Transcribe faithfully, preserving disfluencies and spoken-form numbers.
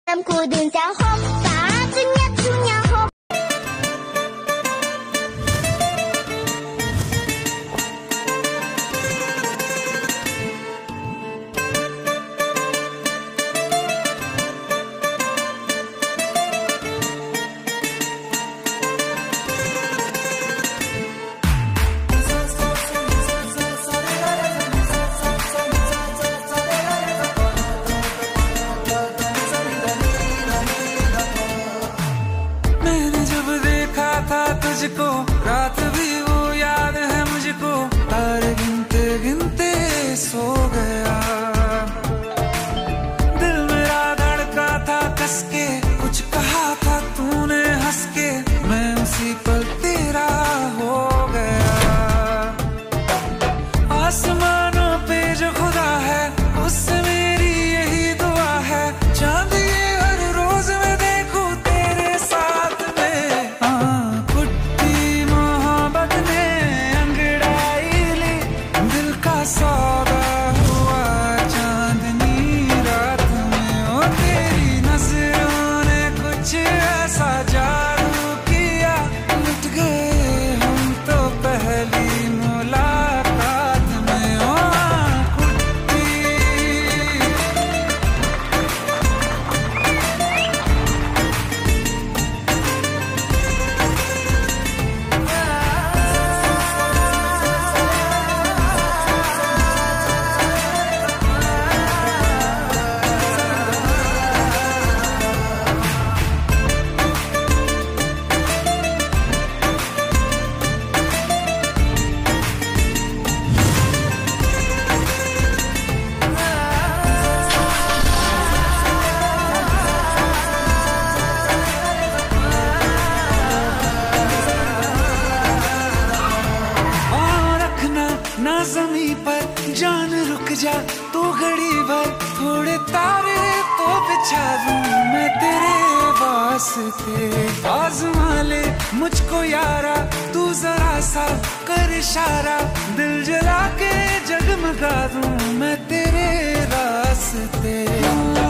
裤顶小红，把子捏出鸟红。 तुझको रात भी वो याद है मुझको, तारे गिनते गिनते सो गया। दिल मेरा धड़का था कस के, कुछ कहा था तूने हंस के, मैं उसी पल तेरा हो गया। आसमानों पे जो खुदा है उससे मेरी यही दुआ है, चांद ये हर रोज मैं देखूं तेरे साथ में। हाँ सौदा हुआ चांदनी रात में, ओ तेरी नजरों ने कुछ ऐसा जादू किया, लुट गए हम तो पहली मुलाकात में। ओ ना ज़मीं पर जान रुक जा तू घड़ी भर, थोड़े तारे तो बिछा दूं मैं तेरे वास्ते। आज़मा ले मुझको यारा तू जरा सा कर इशारा, दिल जला के जगमगा दूं मैं तेरे रास्ते।